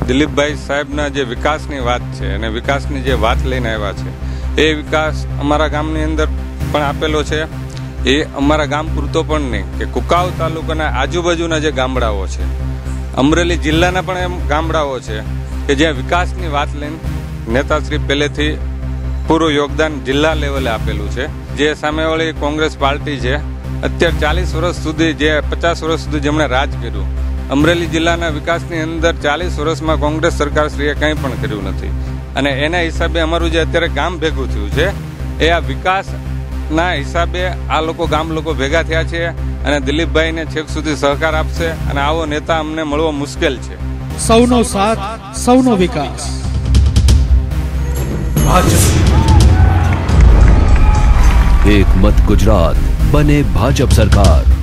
દિલીપભાઈ સાહેબના જે વિકાસની વાત છે અને વિકાસની જે વાત લઈને આવ્યા છે એ વિકાસ અમારા ગામની અંદર પણ આપેલો છે. એ અમારા ગામ પૂરતો પણ નહીં કે કુકાવ તાલુકાના આજુબાજુના જે ગામડાઓ છે, અમરેલી જિલ્લાના પણ એમ ગામડાઓ છે કે જ્યાં વિકાસની વાત લઈને નેતાશ્રી પહેલેથી પૂરું યોગદાન જિલ્લા લેવલે આપેલું છે. જે સામેવાળી કોંગ્રેસ પાર્ટી છે, અત્યારે 40 વર્ષ સુધી, જે 50 વર્ષ સુધી જેમણે રાજ કર્યું, અમરેલી જિલ્લાના વિકાસની અંદર 40 વર્ષમાં કોંગ્રેસ સરકારશ્રીએ કંઈ પણ કર્યું નથી. અને એના હિસાબે અમારું જે અત્યારે ગામ ભેગું થયું છે એ આ વિકાસના હિસાબે આ ગામ લોકો ભેગા થયા છે અને દિલીપભાઈને છેક સુધી સહકાર આપશે અને આવો નેતા અમને મળવો મુશ્કેલ છે. સૌનો સાથ, સૌનો વિકાસ. એક મત ગુજરાત, બને ભાજપ સરકાર.